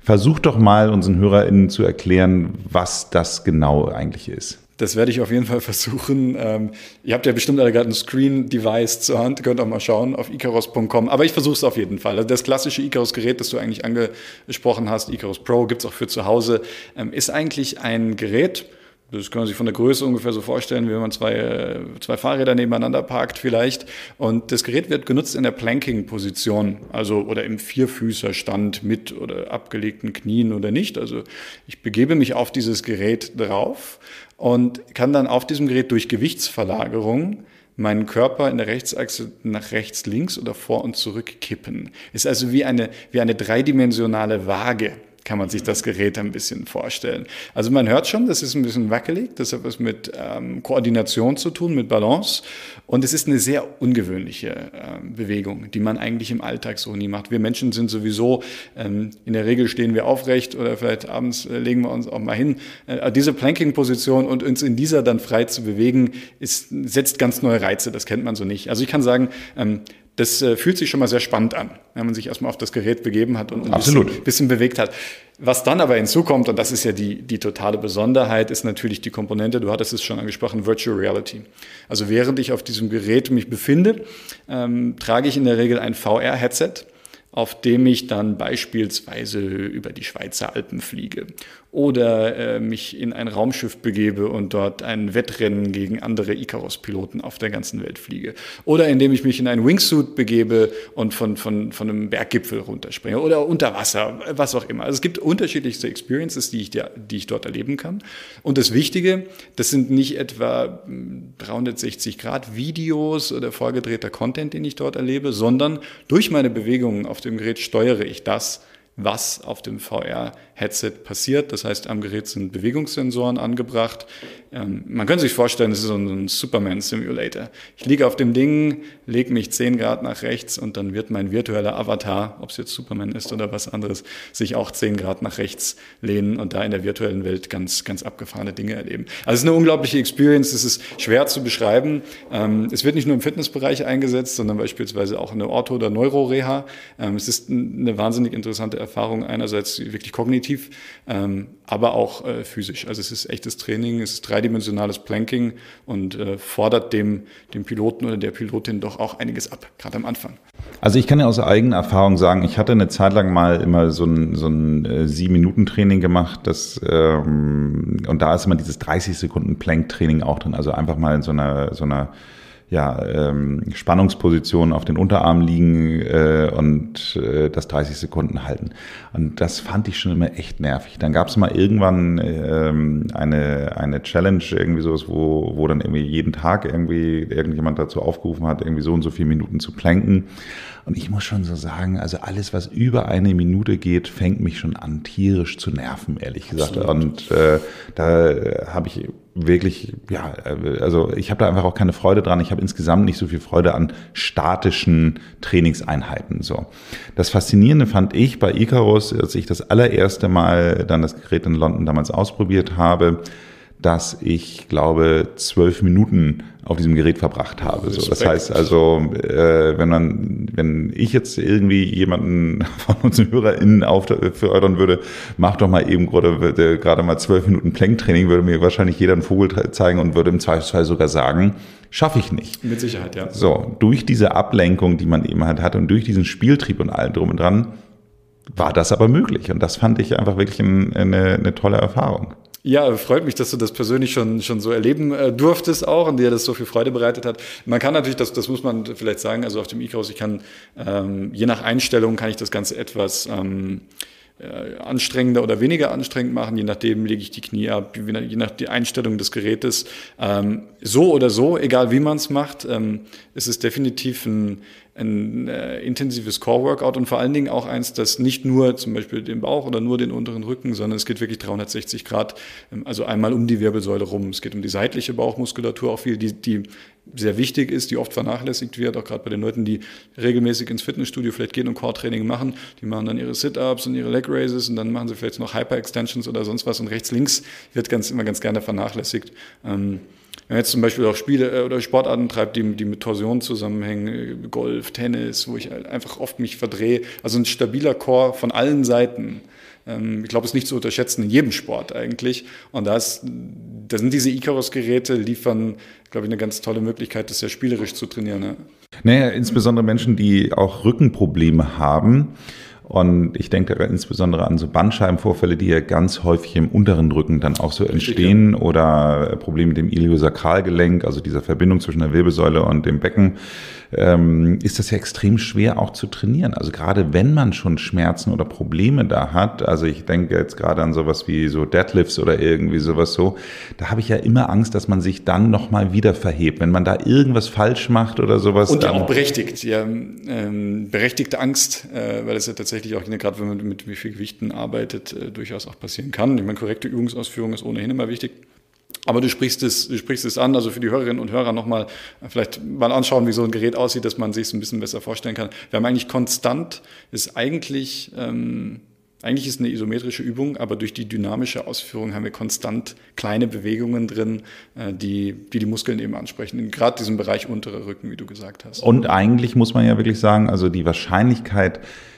Versuch doch mal unseren HörerInnen zu erklären, was das genau eigentlich ist. Das werde ich auf jeden Fall versuchen. Ähm, ihr habt ja bestimmt alle gerade ein Screen-Device zur Hand, könnt auch mal schauen auf icarus punkt com. Aber ich versuche es auf jeden Fall. Also das klassische Icarus-Gerät, das du eigentlich angesprochen hast, Icarus Pro, gibt es auch für zu Hause, ähm, ist eigentlich ein Gerät, das kann man sich von der Größe ungefähr so vorstellen, wie wenn man zwei, zwei Fahrräder nebeneinander parkt vielleicht. Und das Gerät wird genutzt in der Planking-Position, also oder im Vierfüßerstand mit oder abgelegten Knien oder nicht. Also ich begebe mich auf dieses Gerät drauf und kann dann auf diesem Gerät durch Gewichtsverlagerung meinen Körper in der Rechtsachse nach rechts, links oder vor und zurück kippen. Ist also wie eine, wie eine dreidimensionale Waage. Kann man sich das Gerät ein bisschen vorstellen. Also man hört schon, das ist ein bisschen wackelig, das hat was mit ähm, Koordination zu tun, mit Balance. Und es ist eine sehr ungewöhnliche ähm, Bewegung, die man eigentlich im Alltag so nie macht. Wir Menschen sind sowieso, ähm, in der Regel stehen wir aufrecht oder vielleicht abends äh, legen wir uns auch mal hin. Äh, diese Planking-Position und uns in dieser dann frei zu bewegen, ist, setzt ganz neue Reize, das kennt man so nicht. Also ich kann sagen, ähm, das äh, fühlt sich schon mal sehr spannend an, wenn man sich erstmal auf das Gerät begeben hat und ein bisschen, bisschen bewegt hat. Was dann aber hinzukommt, und das ist ja die, die totale Besonderheit, ist natürlich die Komponente, du hattest es schon angesprochen, Virtual Reality. Also während ich auf diesem Gerät mich befinde, ähm, trage ich in der Regel ein V R-Headset, auf dem ich dann beispielsweise über die Schweizer Alpen fliege oder äh, mich in ein Raumschiff begebe und dort ein Wettrennen gegen andere Icarus-Piloten auf der ganzen Welt fliege. Oder indem ich mich in einen Wingsuit begebe und von, von, von einem Berggipfel runterspringe oder unter Wasser, was auch immer. Also es gibt unterschiedlichste Experiences, die ich, die ich dort erleben kann. Und das Wichtige, das sind nicht etwa dreihundertsechzig Grad Videos oder vorgedrehter Content, den ich dort erlebe, sondern durch meine Bewegungen auf dem Gerät steuere ich das, was auf dem V R-Headset passiert. Das heißt, am Gerät sind Bewegungssensoren angebracht. Ähm, man kann sich vorstellen, es ist so ein Superman-Simulator. Ich liege auf dem Ding, lege mich zehn Grad nach rechts und dann wird mein virtueller Avatar, ob es jetzt Superman ist oder was anderes, sich auch zehn Grad nach rechts lehnen und da in der virtuellen Welt ganz, ganz abgefahrene Dinge erleben. Also es ist eine unglaubliche Experience, es ist schwer zu beschreiben. Ähm, es wird nicht nur im Fitnessbereich eingesetzt, sondern beispielsweise auch in der Ortho- oder Neuroreha. Ähm, es ist eine wahnsinnig interessante Erfahrung, einerseits wirklich kognitiv, ähm, aber auch äh, physisch. Also es ist echtes Training, es ist dreidimensionales Planking und äh, fordert dem, dem Piloten oder der Pilotin doch auch einiges ab, gerade am Anfang. Also ich kann ja aus eigener Erfahrung sagen, ich hatte eine Zeit lang mal immer so ein, so ein äh, sieben-Minuten-Training gemacht, das, ähm, und da ist immer dieses dreißig Sekunden Plank-Training auch drin, also einfach mal in so einer, so einer ja, ähm, Spannungsposition auf den Unterarm liegen äh, und äh, das dreißig Sekunden halten. Und das fand ich schon immer echt nervig. Dann gab es mal irgendwann ähm, eine, eine Challenge, irgendwie sowas, wo, wo dann irgendwie jeden Tag irgendwie irgendjemand dazu aufgerufen hat, irgendwie so und so viele Minuten zu planken. Und ich muss schon so sagen, also alles, was über eine Minute geht, fängt mich schon an, tierisch zu nerven, ehrlich gesagt. Absolut. Und äh, da habe ich wirklich, ja, also ich habe da einfach auch keine Freude dran. Ich habe insgesamt nicht so viel Freude an statischen Trainingseinheiten. So, das Faszinierende fand ich bei Icarus, als ich das allererste Mal dann das Gerät in London damals ausprobiert habe, dass ich glaube zwölf Minuten auf diesem Gerät verbracht habe. So, das heißt also, äh, wenn man, wenn ich jetzt irgendwie jemanden von unseren HörerInnen auffordern würde, mach doch mal eben gerade, gerade mal zwölf Minuten Planktraining, würde mir wahrscheinlich jeder einen Vogel zeigen und würde im Zweifelsfall sogar sagen, schaffe ich nicht. Mit Sicherheit, ja. So, durch diese Ablenkung, die man eben halt hat und durch diesen Spieltrieb und allem drum und dran, war das aber möglich. Und das fand ich einfach wirklich ein, eine, eine tolle Erfahrung. Ja, freut mich, dass du das persönlich schon schon so erleben äh, durftest auch und dir das so viel Freude bereitet hat. Man kann natürlich, das das muss man vielleicht sagen, also auf dem Icarus, ich kann ähm, je nach Einstellung kann ich das Ganze etwas ähm, äh, anstrengender oder weniger anstrengend machen, je nachdem lege ich die Knie ab, je nach die Einstellung des Gerätes. Ähm, so oder so, egal wie man es macht, ähm, es ist definitiv ein ein äh, intensives Core-Workout und vor allen Dingen auch eins, das nicht nur zum Beispiel den Bauch oder nur den unteren Rücken, sondern es geht wirklich dreihundertsechzig Grad, ähm, also einmal um die Wirbelsäule rum. Es geht um die seitliche Bauchmuskulatur auch viel, die, die sehr wichtig ist, die oft vernachlässigt wird, auch gerade bei den Leuten, die regelmäßig ins Fitnessstudio vielleicht gehen und Core-Training machen. Die machen dann ihre Sit-Ups und ihre Leg-Raises und dann machen sie vielleicht noch Hyper-Extensions oder sonst was und rechts, links wird ganz immer ganz gerne vernachlässigt. Ähm, Wenn man jetzt zum Beispiel auch Spiele oder Sportarten treibt, die, die mit Torsion zusammenhängen, Golf, Tennis, wo ich halt einfach oft mich verdrehe, also ein stabiler Core von allen Seiten Ähm, ich glaube, es ist nicht zu unterschätzen in jedem Sport eigentlich. Und da, ist, da sind diese Icarus-Geräte, liefern, glaube ich, eine ganz tolle Möglichkeit, das sehr spielerisch zu trainieren. Ja. Naja, insbesondere Menschen, die auch Rückenprobleme haben. Und ich denke da insbesondere an so Bandscheibenvorfälle, die ja ganz häufig im unteren Rücken dann auch so entstehen, ja. Oder Probleme mit dem Iliosakralgelenk, also dieser Verbindung zwischen der Wirbelsäule und dem Becken, ähm, ist das ja extrem schwer auch zu trainieren. Also gerade wenn man schon Schmerzen oder Probleme da hat, also ich denke jetzt gerade an sowas wie so Deadlifts oder irgendwie sowas so, da habe ich ja immer Angst, dass man sich dann nochmal wieder verhebt. Wenn man da irgendwas falsch macht oder sowas. Und ja dann auch berechtigt, ja, ähm, berechtigte Angst, äh, weil das ja tatsächlich auch, gerade wenn man mit wie viel Gewichten arbeitet, äh, durchaus auch passieren kann. Ich meine, korrekte Übungsausführung ist ohnehin immer wichtig. Aber du sprichst es, du sprichst es an, also für die Hörerinnen und Hörer nochmal vielleicht mal anschauen, wie so ein Gerät aussieht, dass man sich es ein bisschen besser vorstellen kann. Wir haben eigentlich konstant, ist eigentlich, ähm, eigentlich ist eine isometrische Übung, aber durch die dynamische Ausführung haben wir konstant kleine Bewegungen drin, äh, die, die die Muskeln eben ansprechen, in gerade diesem Bereich unterer Rücken, wie du gesagt hast. Und eigentlich muss man ja wirklich sagen, also die Wahrscheinlichkeit,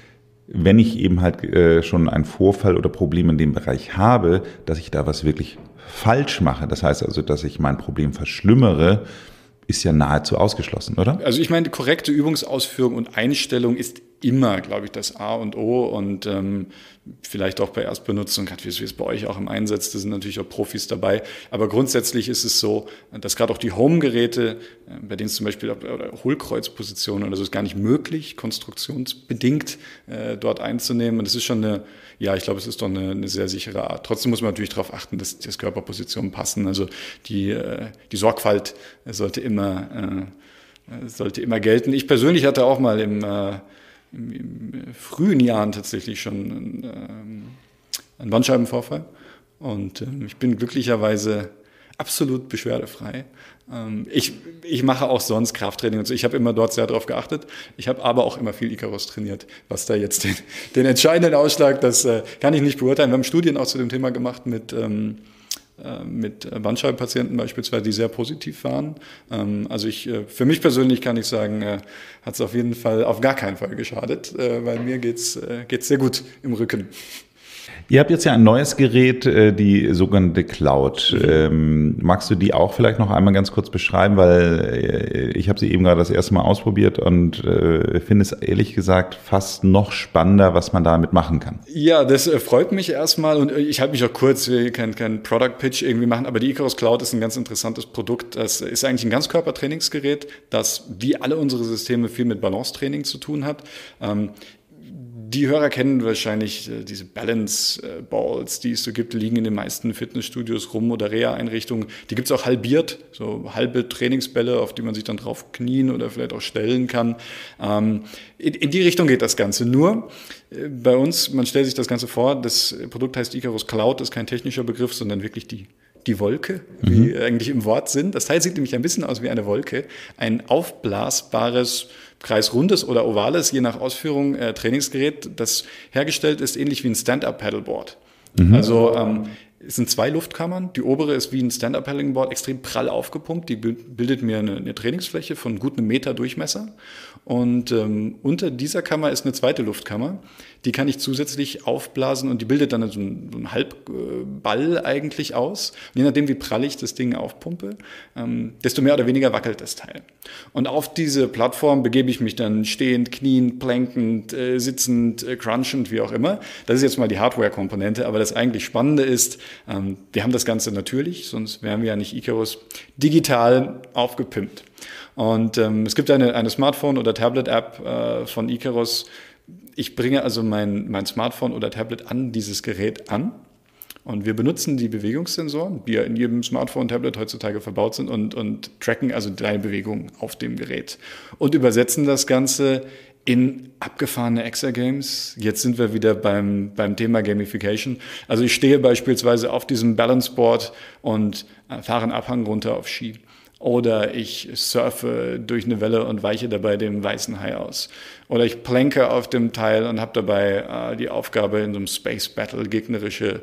wenn ich eben halt äh, schon einen Vorfall oder Problem in dem Bereich habe, dass ich da was wirklich falsch mache, das heißt also, dass ich mein Problem verschlimmere, ist ja nahezu ausgeschlossen, oder? Also ich meine, die korrekte Übungsausführung und Einstellung ist immer, glaube ich, das A und O und ähm, vielleicht auch bei Erstbenutzung, gerade wie es bei euch auch im Einsatz, da sind natürlich auch Profis dabei, aber grundsätzlich ist es so, dass gerade auch die Home-Geräte, bei denen es zum Beispiel oder Hohlkreuzpositionen oder so ist gar nicht möglich, konstruktionsbedingt äh, dort einzunehmen und das ist schon eine, ja, ich glaube, es ist doch eine, eine sehr sichere Art. Trotzdem muss man natürlich darauf achten, dass die Körperpositionen passen, also die, äh, die Sorgfalt sollte immer, äh, sollte immer gelten. Ich persönlich hatte auch mal im äh, Im, im frühen Jahren tatsächlich schon einen, ähm, einen Bandscheibenvorfall und ähm, ich bin glücklicherweise absolut beschwerdefrei. Ähm, ich, ich mache auch sonst Krafttraining und so. Ich habe immer dort sehr darauf geachtet. Ich habe aber auch immer viel Icarus trainiert. Was da jetzt den, den entscheidenden Ausschlag, das äh, kann ich nicht beurteilen. Wir haben Studien auch zu dem Thema gemacht mit ähm, mit Bandscheibenpatienten beispielsweise, die sehr positiv waren. Also ich, für mich persönlich kann ich sagen, hat es auf jeden Fall auf gar keinen Fall geschadet, weil mir geht's, geht's sehr gut im Rücken. Ihr habt jetzt ja ein neues Gerät, die sogenannte Cloud. Mhm. Ähm, magst du die auch vielleicht noch einmal ganz kurz beschreiben, weil ich habe sie eben gerade das erste Mal ausprobiert und äh, finde es ehrlich gesagt fast noch spannender, was man damit machen kann. Ja, das äh, freut mich erstmal und ich halte mich auch kurz, will kein, kein Product Pitch irgendwie machen, aber die Icarus Cloud ist ein ganz interessantes Produkt. Das ist eigentlich ein Ganzkörpertrainingsgerät, das wie alle unsere Systeme viel mit Balancetraining zu tun hat. Ähm, Die Hörer kennen wahrscheinlich äh, diese Balance äh, Balls, die es so gibt, liegen in den meisten Fitnessstudios rum oder Reha-Einrichtungen. Die gibt es auch halbiert, so halbe Trainingsbälle, auf die man sich dann drauf knien oder vielleicht auch stellen kann. Ähm, in, in die Richtung geht das Ganze. Nur äh, bei uns, man stellt sich das Ganze vor, das Produkt heißt Icarus Cloud, ist kein technischer Begriff, sondern wirklich die die Wolke, wie mhm. eigentlich im Wort sind. Das Teil sieht nämlich ein bisschen aus wie eine Wolke. Ein aufblasbares, kreisrundes oder ovales, je nach Ausführung, äh, Trainingsgerät, das hergestellt ist, ähnlich wie ein Stand-Up-Paddleboard. Mhm. Also ähm, es sind zwei Luftkammern. Die obere ist wie ein Stand-Up-Paddling-Board extrem prall aufgepumpt. Die bildet mir eine, eine Trainingsfläche von gut einem Meter Durchmesser. Und ähm, unter dieser Kammer ist eine zweite Luftkammer. Die kann ich zusätzlich aufblasen und die bildet dann so einen, so einen Halbball eigentlich aus. Und je nachdem, wie prall ich das Ding aufpumpe, ähm, desto mehr oder weniger wackelt das Teil. Und auf diese Plattform begebe ich mich dann stehend, kniend, plankend, äh, sitzend, äh, crunchend, wie auch immer. Das ist jetzt mal die Hardware-Komponente. Aber das eigentlich Spannende ist, ähm, wir haben das Ganze natürlich, sonst wären wir ja nicht Icarus, digital aufgepimpt. Und ähm, es gibt eine, eine Smartphone- oder Tablet-App äh, von Icarus. Ich bringe also mein, mein Smartphone oder Tablet an dieses Gerät an und wir benutzen die Bewegungssensoren, die ja in jedem Smartphone, Tablet heutzutage verbaut sind und, und tracken also deine Bewegung auf dem Gerät und übersetzen das Ganze in abgefahrene Exergames. Jetzt sind wir wieder beim, beim Thema Gamification. Also ich stehe beispielsweise auf diesem Balanceboard und äh, fahre einen Abhang runter auf Ski. Oder ich surfe durch eine Welle und weiche dabei dem weißen Hai aus. Oder ich planke auf dem Teil und habe dabei äh, die Aufgabe, in so einem Space Battle gegnerische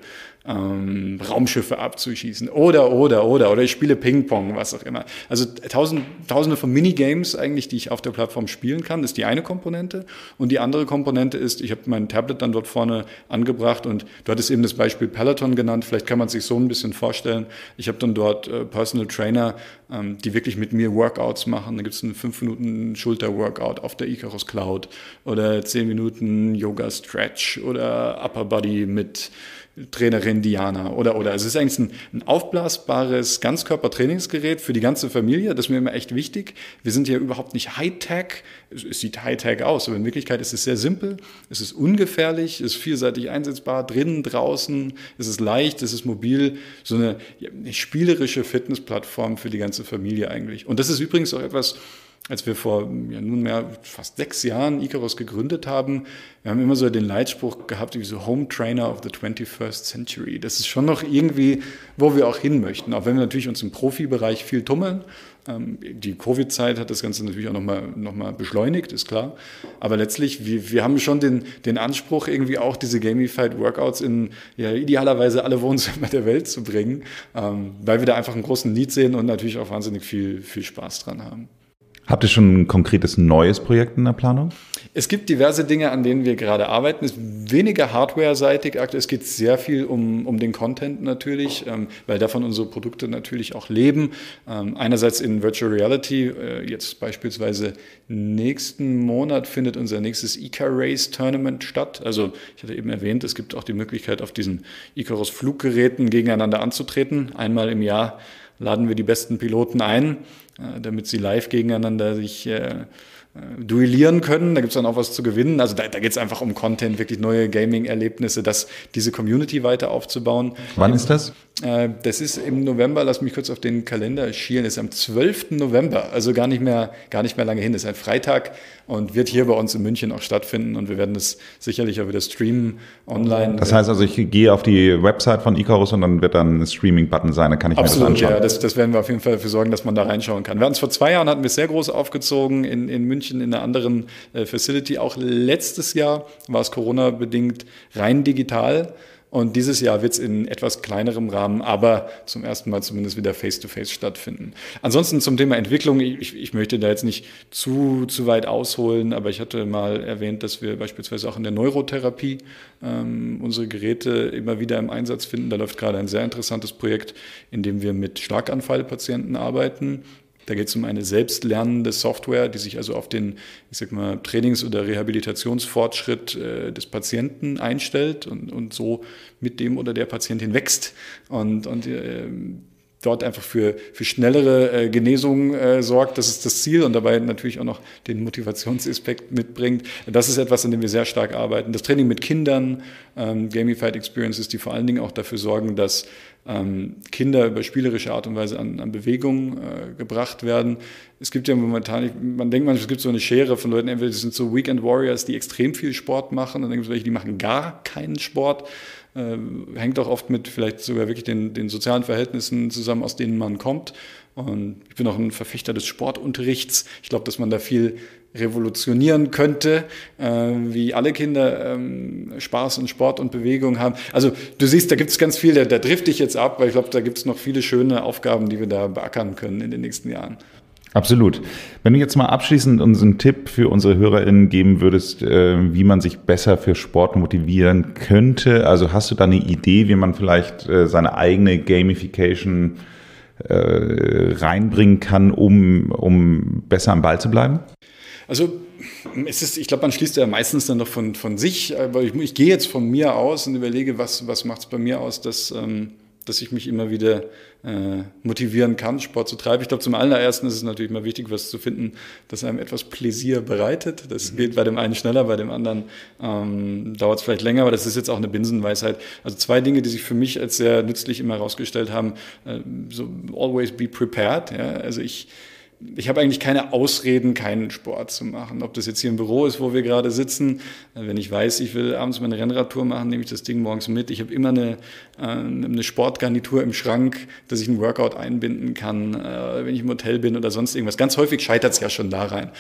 ähm, Raumschiffe abzuschießen. Oder, oder, oder. Oder ich spiele Ping-Pong, was auch immer. Also tausend, tausende von Minigames eigentlich, die ich auf der Plattform spielen kann, ist die eine Komponente. Und die andere Komponente ist, ich habe mein Tablet dann dort vorne angebracht und du hattest eben das Beispiel Peloton genannt. Vielleicht kann man sich so ein bisschen vorstellen. Ich habe dann dort äh, Personal Trainer, ähm, die wirklich mit mir Workouts machen. Da gibt es einen fünf Minuten Schulter-Workout auf der Icarus Cloud oder zehn Minuten Yoga-Stretch oder Upper Body mit Trainerin Diana oder, oder. Also es ist eigentlich ein, ein aufblasbares Ganzkörpertrainingsgerät für die ganze Familie. Das ist mir immer echt wichtig. Wir sind ja überhaupt nicht Hightech. Es, es sieht Hightech aus, aber in Wirklichkeit ist es sehr simpel. Es ist ungefährlich, es ist vielseitig einsetzbar, drinnen, draußen. Es ist leicht, es ist mobil. So eine, ja, eine spielerische Fitnessplattform für die ganze Familie eigentlich. Und das ist übrigens auch etwas, als wir vor ja, nunmehr fast sechs Jahren Icarus gegründet haben, wir haben immer so den Leitspruch gehabt, wie so Home Trainer of the twenty-first Century. Das ist schon noch irgendwie, wo wir auch hin möchten, auch wenn wir natürlich uns im Profibereich viel tummeln. Ähm, die Covid-Zeit hat das Ganze natürlich auch nochmal noch mal beschleunigt, ist klar. Aber letztlich, wir, wir haben schon den, den Anspruch, irgendwie auch diese Gamified Workouts in ja, idealerweise alle Wohnzimmer der Welt zu bringen, ähm, weil wir da einfach einen großen Need sehen und natürlich auch wahnsinnig viel, viel Spaß dran haben. Habt ihr schon ein konkretes neues Projekt in der Planung? Es gibt diverse Dinge, an denen wir gerade arbeiten. Es ist weniger hardware-seitig. Es geht sehr viel um, um den Content natürlich, ähm, weil davon unsere Produkte natürlich auch leben. Ähm, einerseits in Virtual Reality. Äh, jetzt beispielsweise nächsten Monat findet unser nächstes Icar-Race Tournament statt. Also ich hatte eben erwähnt, es gibt auch die Möglichkeit, auf diesen Icarus-Fluggeräten gegeneinander anzutreten. Einmal im Jahr laden wir die besten Piloten ein, damit sie live gegeneinander sich äh, duellieren können. Da gibt es dann auch was zu gewinnen. Also da, da geht es einfach um Content, wirklich neue Gaming-Erlebnisse, das, diese Community weiter aufzubauen. Wann ist das? Äh, das ist im November, lass mich kurz auf den Kalender schielen, das ist am zwölften November, also gar nicht mehr, gar nicht mehr lange hin. Das ist ein Freitag und wird hier bei uns in München auch stattfinden und wir werden das sicherlich auch wieder streamen online. Das heißt also, ich gehe auf die Website von Icarus und dann wird dann ein Streaming-Button sein, dann kann ich Absolut, mir das anschauen. Ja, das, das werden wir auf jeden Fall dafür sorgen, dass man da reinschauen kann. Wir hatten es vor zwei Jahren, hatten wir es sehr groß aufgezogen in, in München in einer anderen äh, Facility. Auch letztes Jahr war es Corona-bedingt rein digital. Und dieses Jahr wird es in etwas kleinerem Rahmen, aber zum ersten Mal zumindest wieder face-to-face stattfinden. Ansonsten zum Thema Entwicklung, ich, ich möchte da jetzt nicht zu, zu weit ausholen, aber ich hatte mal erwähnt, dass wir beispielsweise auch in der Neurotherapie ähm, unsere Geräte immer wieder im Einsatz finden. Da läuft gerade ein sehr interessantes Projekt, in dem wir mit Schlaganfallpatienten arbeiten. Da geht es um eine selbstlernende Software, die sich also auf den, ich sag mal, Trainings- oder Rehabilitationsfortschritt äh, des Patienten einstellt und, und so mit dem oder der Patientin wächst und, und äh, dort einfach für, für schnellere äh, Genesung äh, sorgt. Das ist das Ziel und dabei natürlich auch noch den Motivationsaspekt mitbringt. Das ist etwas, an dem wir sehr stark arbeiten. Das Training mit Kindern, ähm, Gamified Experiences, die vor allen Dingen auch dafür sorgen, dass ähm, Kinder über spielerische Art und Weise an, an Bewegung äh, gebracht werden. Es gibt ja momentan, man denkt manchmal, es gibt so eine Schere von Leuten, entweder das sind so Weekend Warriors, die extrem viel Sport machen, und dann gibt es welche, die machen gar keinen Sport. Äh, hängt auch oft mit vielleicht sogar wirklich den, den sozialen Verhältnissen zusammen, aus denen man kommt. Und ich bin auch ein Verfechter des Sportunterrichts. Ich glaube, dass man da viel revolutionieren könnte, äh, wie alle Kinder ähm, Spaß und Sport und Bewegung haben. Also du siehst, da gibt es ganz viel, da, da drifte ich jetzt ab, weil ich glaube, da gibt es noch viele schöne Aufgaben, die wir da beackern können in den nächsten Jahren. Absolut. Wenn du jetzt mal abschließend uns einen Tipp für unsere HörerInnen geben würdest, äh, wie man sich besser für Sport motivieren könnte, also hast du da eine Idee, wie man vielleicht äh, seine eigene Gamification äh, reinbringen kann, um, um besser am Ball zu bleiben? Also es ist, ich glaube, man schließt ja meistens dann noch von, von sich, aber ich, ich gehe jetzt von mir aus und überlege, was, was macht es bei mir aus, dass, ähm, dass ich mich immer wieder äh, motivieren kann, Sport zu treiben. Ich glaube, zum allerersten ist es natürlich mal wichtig, was zu finden, das einem etwas Pläsier bereitet. Das mhm. geht bei dem einen schneller, bei dem anderen ähm, dauert es vielleicht länger, aber das ist jetzt auch eine Binsenweisheit. Also zwei Dinge, die sich für mich als sehr nützlich immer herausgestellt haben, äh, so always be prepared. Ja? Also ich Ich habe eigentlich keine Ausreden, keinen Sport zu machen. Ob das jetzt hier im Büro ist, wo wir gerade sitzen. Wenn ich weiß, ich will abends meine Rennradtour machen, nehme ich das Ding morgens mit. Ich habe immer eine, eine Sportgarnitur im Schrank, dass ich einen Workout einbinden kann, wenn ich im Hotel bin oder sonst irgendwas. Ganz häufig scheitert es ja schon da rein.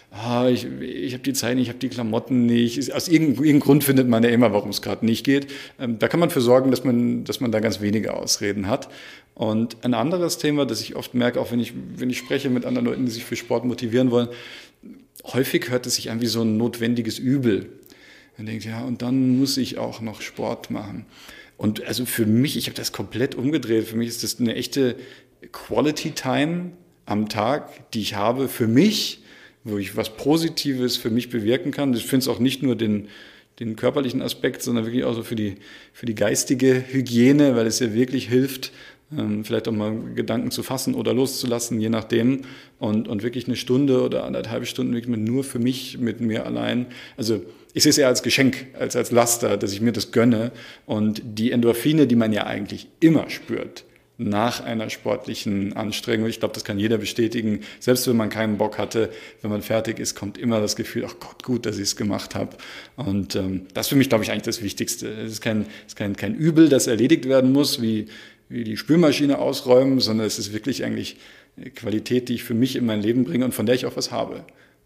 ah, ich, ich habe die Zeit nicht, ich habe die Klamotten nicht. Aus irgendeinem, irgendeinem Grund findet man ja immer, warum es gerade nicht geht. Ähm, da kann man für sorgen, dass man, dass man da ganz wenige Ausreden hat. Und ein anderes Thema, das ich oft merke, auch wenn ich, wenn ich spreche mit anderen Leuten, die sich für Sport motivieren wollen, häufig hört es sich an wie so ein notwendiges Übel. Man denkt, ja, und dann muss ich auch noch Sport machen. Und also für mich, ich habe das komplett umgedreht. Für mich ist das eine echte Quality Time am Tag, die ich habe für mich, wo ich was Positives für mich bewirken kann. Ich finde es auch nicht nur den, den körperlichen Aspekt, sondern wirklich auch so für die, für die geistige Hygiene, weil es ja wirklich hilft, ähm, vielleicht auch mal Gedanken zu fassen oder loszulassen, je nachdem. Und, und wirklich eine Stunde oder anderthalb Stunden wirklich nur für mich, mit mir allein. Also ich sehe es eher als Geschenk, als als Laster, dass ich mir das gönne. Und die Endorphine, die man ja eigentlich immer spürt, nach einer sportlichen Anstrengung. Ich glaube, das kann jeder bestätigen. Selbst wenn man keinen Bock hatte, wenn man fertig ist, kommt immer das Gefühl, ach Gott, gut, dass ich es gemacht habe. Und ähm, das ist für mich, glaube ich, eigentlich das Wichtigste. Es ist kein, es ist kein, kein Übel, das erledigt werden muss, wie, wie die Spülmaschine ausräumen, sondern es ist wirklich eigentlich Qualität, die ich für mich in mein Leben bringe und von der ich auch was habe.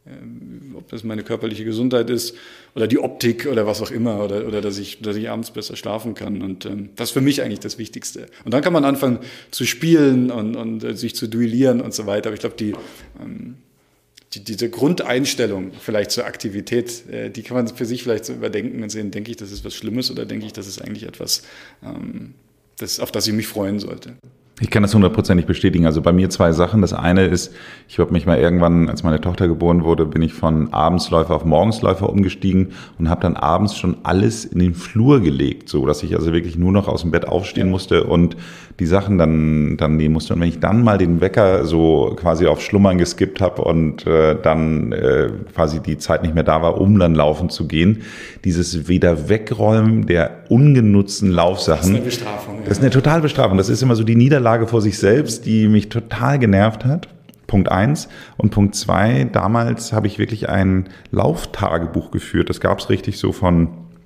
Ähm, ob das meine körperliche Gesundheit ist oder die Optik oder was auch immer oder, oder dass ich, dass ich abends besser schlafen kann. Und ähm, das ist für mich eigentlich das Wichtigste. Und dann kann man anfangen zu spielen und, und äh, sich zu duellieren und so weiter. Aber ich glaube, die, ähm, die, diese Grundeinstellung vielleicht zur Aktivität, äh, die kann man für sich vielleicht so überdenken und sehen, denke ich, das ist was Schlimmes oder denke ich, das ist eigentlich etwas, ähm, das, auf das ich mich freuen sollte. Ich kann das hundertprozentig bestätigen. Also bei mir zwei Sachen. Das eine ist, ich habe mich mal irgendwann, als meine Tochter geboren wurde, bin ich von Abendsläufer auf Morgensläufer umgestiegen und habe dann abends schon alles in den Flur gelegt, so dass ich also wirklich nur noch aus dem Bett aufstehen ja. musste und die Sachen dann dann nehmen musste. Und wenn ich dann mal den Wecker so quasi auf Schlummern geskippt habe und äh, dann äh, quasi die Zeit nicht mehr da war, um dann laufen zu gehen, dieses wieder Wegräumen der ungenutzten Laufsachen. Das ist eine Bestrafung. Ja. Das ist eine totale Bestrafung. Das ist immer so die Niederlage vor sich selbst, die mich total genervt hat. Punkt eins. Und Punkt zwei, damals habe ich wirklich ein Lauftagebuch geführt. Das gab es richtig so von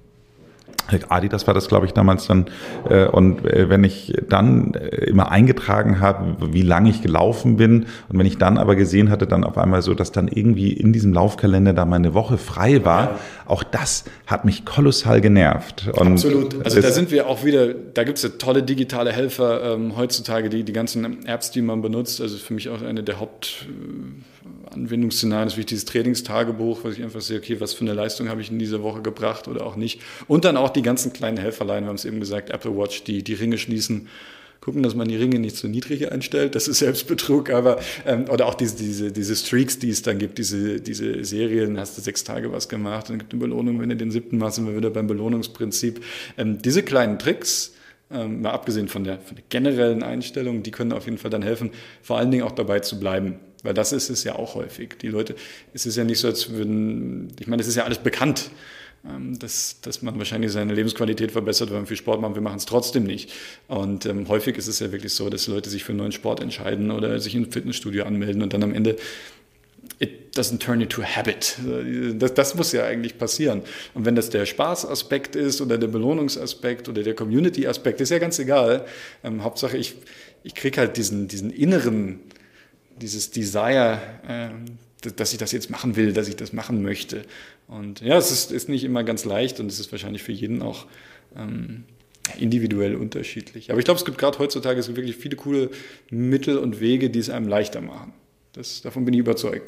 Adidas war das, glaube ich, damals dann. Und wenn ich dann immer eingetragen habe, wie lange ich gelaufen bin und wenn ich dann aber gesehen hatte, dann auf einmal so, dass dann irgendwie in diesem Laufkalender da meine Woche frei war, ja. auch das hat mich kolossal genervt. Und absolut. Also da sind wir auch wieder, da gibt es ja tolle digitale Helfer ähm, heutzutage, die, die ganzen Apps, die man benutzt. Also für mich auch eine der Haupt Anwendungsszenarien ist wirklich dieses Trainingstagebuch, was ich einfach sehe, okay, was für eine Leistung habe ich in dieser Woche gebracht oder auch nicht. Und dann auch die ganzen kleinen Helferlein, wir haben es eben gesagt, Apple Watch, die die Ringe schließen, gucken, dass man die Ringe nicht zu niedrig einstellt, das ist Selbstbetrug, aber ähm, oder auch diese, diese, diese Streaks, die es dann gibt, diese, diese Serien, hast du sechs Tage was gemacht, dann gibt es eine Belohnung, wenn du den siebten machst, sind wir wieder beim Belohnungsprinzip. Ähm, diese kleinen Tricks, ähm, mal abgesehen von der, von der generellen Einstellung, die können auf jeden Fall dann helfen, vor allen Dingen auch dabei zu bleiben. Weil das ist es ja auch häufig. Die Leute, es ist ja nicht so, als würden, ich meine, es ist ja alles bekannt, dass, dass man wahrscheinlich seine Lebensqualität verbessert, wenn man viel Sport macht. Wir machen es trotzdem nicht. Und ähm, häufig ist es ja wirklich so, dass Leute sich für einen neuen Sport entscheiden oder sich in ein Fitnessstudio anmelden und dann am Ende it doesn't turn into a habit. Das, das muss ja eigentlich passieren. Und wenn das der Spaßaspekt ist oder der Belohnungsaspekt oder der Community-Aspekt, ist ja ganz egal. Ähm, Hauptsache, ich, ich kriege halt diesen, diesen inneren dieses Desire, äh, dass ich das jetzt machen will, dass ich das machen möchte. Und ja, es ist, ist nicht immer ganz leicht und es ist wahrscheinlich für jeden auch ähm, individuell unterschiedlich. Aber ich glaube, es gibt gerade heutzutage es gibt wirklich viele coole Mittel und Wege, die es einem leichter machen. Das, davon bin ich überzeugt.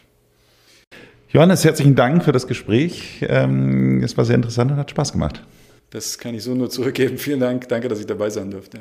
Johannes, herzlichen Dank für das Gespräch. Ähm, es war sehr interessant und hat Spaß gemacht. Das kann ich so nur zurückgeben. Vielen Dank. Danke, dass ich dabei sein durfte.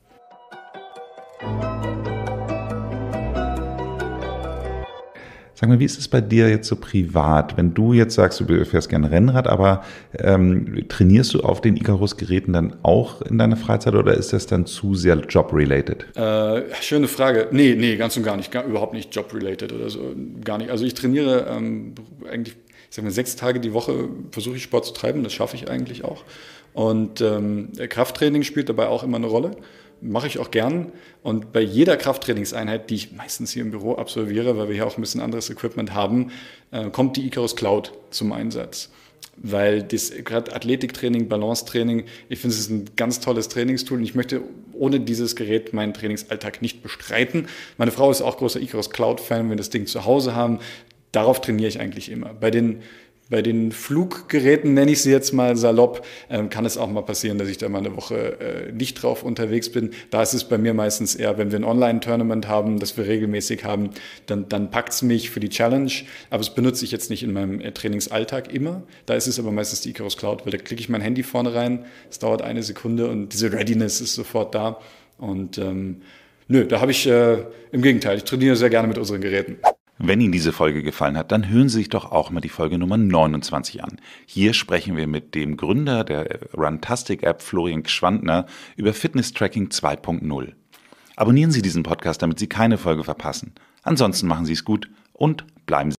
Sag mal, wie ist es bei dir jetzt so privat? Wenn du jetzt sagst, du fährst gerne Rennrad, aber ähm, trainierst du auf den Icarus-Geräten dann auch in deiner Freizeit oder ist das dann zu sehr job-related? Äh, schöne Frage. Nee, nee, ganz und gar nicht. Gar, überhaupt nicht job-related oder so. Gar nicht. Also ich trainiere ähm, eigentlich, ich sag mal, sechs Tage die Woche versuche ich Sport zu treiben. Das schaffe ich eigentlich auch. Und ähm, Krafttraining spielt dabei auch immer eine Rolle. Mache ich auch gern. Und bei jeder Krafttrainingseinheit, die ich meistens hier im Büro absolviere, weil wir hier auch ein bisschen anderes Equipment haben, äh, kommt die Icarus Cloud zum Einsatz. Weil das gerade Athletiktraining, Balancetraining, ich finde, es ist ein ganz tolles Trainingstool und ich möchte ohne dieses Gerät meinen Trainingsalltag nicht bestreiten. Meine Frau ist auch großer Icarus Cloud-Fan, wenn wir das Ding zu Hause haben. darauf trainiere ich eigentlich immer. Bei den Bei den Fluggeräten, nenne ich sie jetzt mal salopp, ähm, kann es auch mal passieren, dass ich da mal eine Woche äh, nicht drauf unterwegs bin. Da ist es bei mir meistens eher, wenn wir ein Online-Tournament haben, das wir regelmäßig haben, dann, dann packt es mich für die Challenge. Aber das benutze ich jetzt nicht in meinem äh, Trainingsalltag immer. Da ist es aber meistens die Icarus Cloud, weil da klicke ich mein Handy vorne rein, es dauert eine Sekunde und diese Readiness ist sofort da. Und ähm, nö, da habe ich äh, im Gegenteil, ich trainiere sehr gerne mit unseren Geräten. Wenn Ihnen diese Folge gefallen hat, dann hören Sie sich doch auch mal die Folge Nummer neunundzwanzig an. Hier sprechen wir mit dem Gründer der Runtastic-App, Florian Gschwandner, über Fitness-Tracking zwei Punkt null. Abonnieren Sie diesen Podcast, damit Sie keine Folge verpassen. Ansonsten machen Sie es gut und bleiben Sie